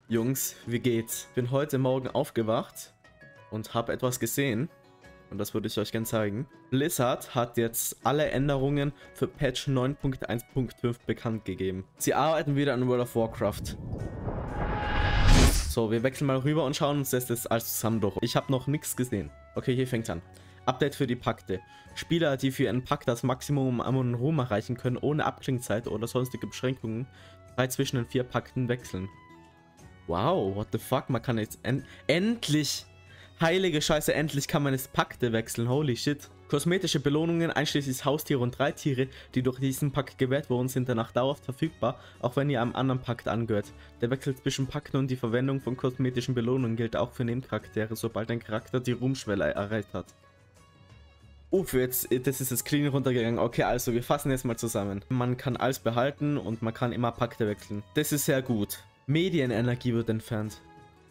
Jungs, wie geht's? Bin heute Morgen aufgewacht und habe etwas gesehen. Und das würde ich euch gerne zeigen. Blizzard hat jetzt alle Änderungen für Patch 9.1.5 bekannt gegeben. Sie arbeiten wieder an World of Warcraft. So, wir wechseln mal rüber und schauen uns das jetzt alles zusammen durch. Ich habe noch nichts gesehen. Okay, hier fängt's an. Update für die Pakte. Spieler, die für ihren Pakt das Maximum an Ruhm erreichen können, ohne Abklingzeit oder sonstige Beschränkungen, frei zwischen den 4 Pakten wechseln. Wow, what the fuck? Man kann jetzt endlich, heilige Scheiße, endlich kann man jetzt Pakte wechseln. Holy shit. Kosmetische Belohnungen, einschließlich Haustiere und Reittiere, die durch diesen Pakt gewährt wurden, sind danach dauerhaft verfügbar, auch wenn ihr einem anderen Pakt angehört. Der Wechsel zwischen Pakten und die Verwendung von kosmetischen Belohnungen gilt auch für Nebencharaktere, sobald ein Charakter die Ruhmschwelle erreicht hat. Uff, jetzt, das ist jetzt clean runtergegangen. Okay, also wir fassen jetzt mal zusammen. Man kann alles behalten und man kann immer Pakte wechseln. Das ist sehr gut. Medienenergie wird entfernt.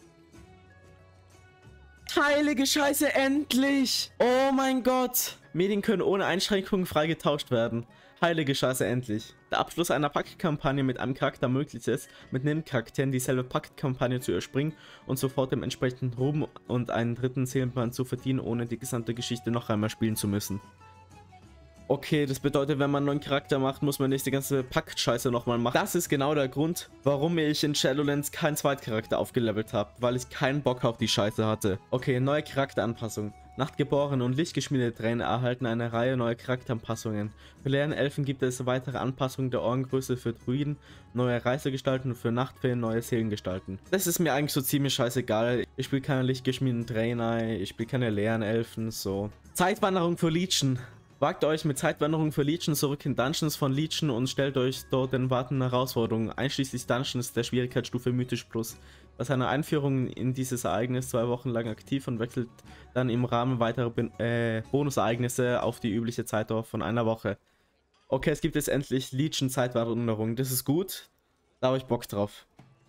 Heilige Scheiße, endlich! Oh mein Gott! Medien können ohne Einschränkungen frei getauscht werden. Heilige Scheiße, endlich. Der Abschluss einer Paktkampagne mit einem Charakter ermöglicht es, mit Nebencharakteren dieselbe Paktkampagne zu überspringen und sofort dem entsprechenden Ruhm und einen dritten Seelenband zu verdienen, ohne die gesamte Geschichte noch einmal spielen zu müssen. Okay, das bedeutet, wenn man einen neuen Charakter macht, muss man nicht die ganze Pakt-Scheiße nochmal machen. Das ist genau der Grund, warum ich in Shadowlands keinen Zweitcharakter aufgelevelt habe, weil ich keinen Bock auf die Scheiße hatte. Okay, neue Charakteranpassung. Nachtgeborene und lichtgeschmiedete Trainer erhalten eine Reihe neuer Charakteranpassungen. Für Lernelfen gibt es weitere Anpassungen der Ohrengröße für Druiden, neue Reisegestalten und für Nachtfeen neue Seelengestalten. Das ist mir eigentlich so ziemlich scheißegal. Ich spiele keine lichtgeschmiedeten Trainer, ich spiele keine Lernelfen, so. Zeitwanderung für Legion. Wagt euch mit Zeitwanderung für Legion zurück in Dungeons von Legion und stellt euch dort den wartenden Herausforderungen, einschließlich Dungeons der Schwierigkeitsstufe Mythisch Plus. Bei seiner Einführung in dieses Ereignis 2 Wochen lang aktiv und wechselt dann im Rahmen weiterer Bonusereignisse auf die übliche Zeitdauer von einer Woche. Okay, es gibt jetzt endlich Legion Zeitwanderung, das ist gut, da habe ich Bock drauf.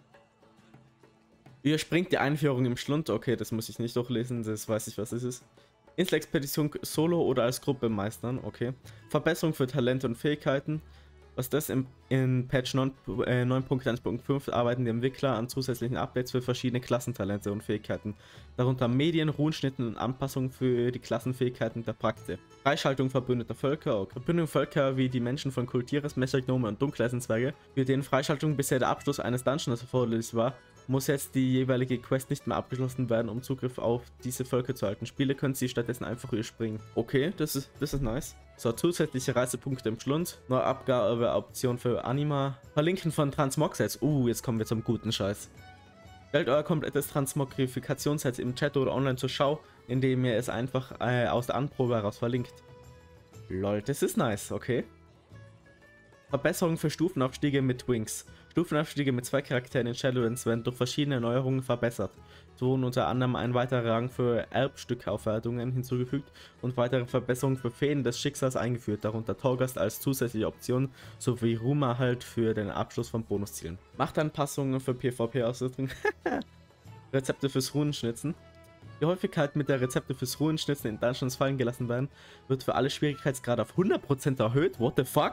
Überspringt die Einführung im Schlund, okay, das muss ich nicht durchlesen, das weiß ich, was es ist. Inselexpedition solo oder als Gruppe meistern, okay. Verbesserung für Talente und Fähigkeiten. Was das in Patch 9.1.5 arbeiten die Entwickler an zusätzlichen Updates für verschiedene Klassentalente und Fähigkeiten. Darunter Medien, Runenschnitten und Anpassungen für die Klassenfähigkeiten der Prakte. Freischaltung verbündeter Völker. Okay. Verbündete Völker wie die Menschen von Kultires, Messergnome und Dunkeleisenzwerge, für denen Freischaltung bisher der Abschluss eines Dungeons erforderlich war, muss jetzt die jeweilige Quest nicht mehr abgeschlossen werden, um Zugriff auf diese Völker zu halten. Spieler können sie stattdessen einfach überspringen. Okay, das ist nice. So, zusätzliche Reisepunkte im Schlund. Neue Abgabeoption für Anima. Verlinken von Transmog-Sets. Jetzt kommen wir zum guten Scheiß. Stellt euer komplettes Transmogrifikationsset im Chat oder online zur Schau, indem ihr es einfach aus der Anprobe heraus verlinkt. Lol, das ist nice, okay. Verbesserung für Stufenaufstiege mit Wings. Stufenaufstiege mit 2 Charakteren in Shadowlands werden durch verschiedene Neuerungen verbessert. So wurden unter anderem ein weiterer Rang für Erbstückaufwertungen hinzugefügt und weitere Verbesserungen für Feen des Schicksals eingeführt, darunter Torghast als zusätzliche Option sowie Ruhmerhalt für den Abschluss von Bonuszielen. Machtanpassungen für PvP-Ausrüstung. Rezepte fürs Runenschnitzen. Die Häufigkeit, mit der Rezepte fürs Runenschnitzen in Dungeons fallen gelassen werden, wird für alle Schwierigkeitsgrade auf 100% erhöht. What the fuck?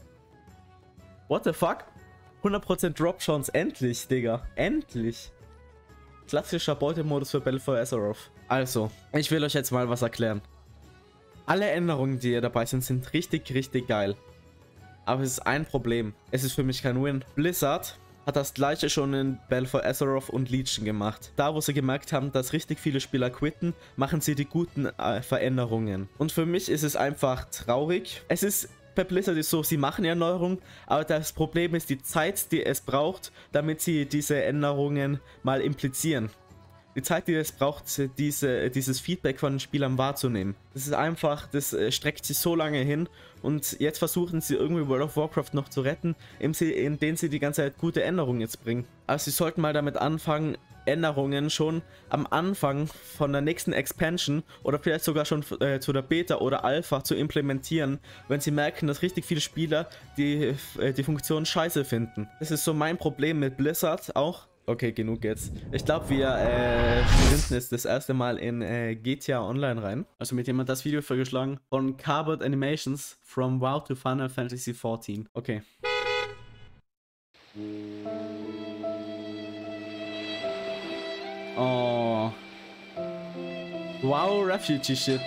What the fuck? 100% Drop Chance, endlich, Digga. Endlich. Klassischer Beutemodus für Battle for Azeroth. Also, ich will euch jetzt mal was erklären. Alle Änderungen, die hier dabei sind, sind richtig, richtig geil. Aber es ist ein Problem. Es ist für mich kein Win. Blizzard hat das gleiche schon in Battle for Azeroth und Legion gemacht. Da, wo sie gemerkt haben, dass richtig viele Spieler quitten, machen sie die guten Veränderungen. Und für mich ist es einfach traurig. Es ist... Bei Blizzard ist so, sie machen Erneuerungen, aber das Problem ist die Zeit, die es braucht, damit sie diese Änderungen mal implizieren. Die Zeit, die es braucht, dieses Feedback von den Spielern wahrzunehmen. Das ist einfach, das streckt sich so lange hin und jetzt versuchen sie irgendwie World of Warcraft noch zu retten, indem sie die ganze Zeit gute Änderungen jetzt bringen. Also sie sollten mal damit anfangen, Änderungen schon am Anfang von der nächsten Expansion oder vielleicht sogar schon zu der Beta oder Alpha zu implementieren, wenn sie merken, dass richtig viele Spieler die Funktion scheiße finden. Das ist so mein Problem mit Blizzard auch. Okay, genug jetzt. Ich glaube, wir sprinten jetzt das erste Mal in GTA Online rein. Also mit jemand das Video vorgeschlagen von Cardboard Animations from WoW to Final Fantasy XIV. Okay. Oh. Wow, Refugee Shit.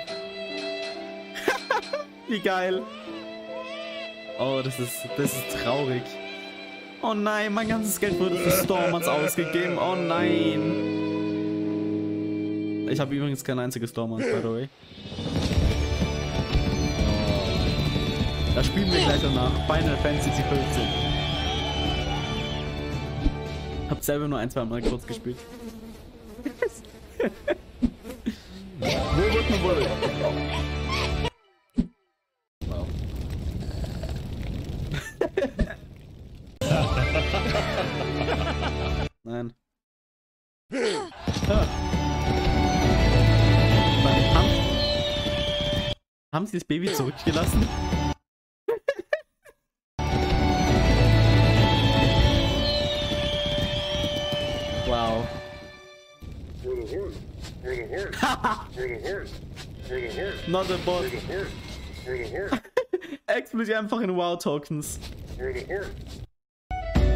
Wie geil. Oh, das ist traurig. Oh nein, mein ganzes Geld wurde für Stormers ausgegeben. Oh nein. Ich habe übrigens kein einziges Stormers, by the way. Da spielen wir gleich danach. Final Fantasy 15. Hab selber nur ein, zwei Mal kurz gespielt. Wow. Nein. Haben sie das Baby zurückgelassen? Wow. Not a bot. Explodiert einfach in WoW-Tokens.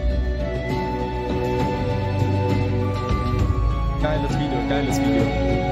Geiles Video, geiles Video.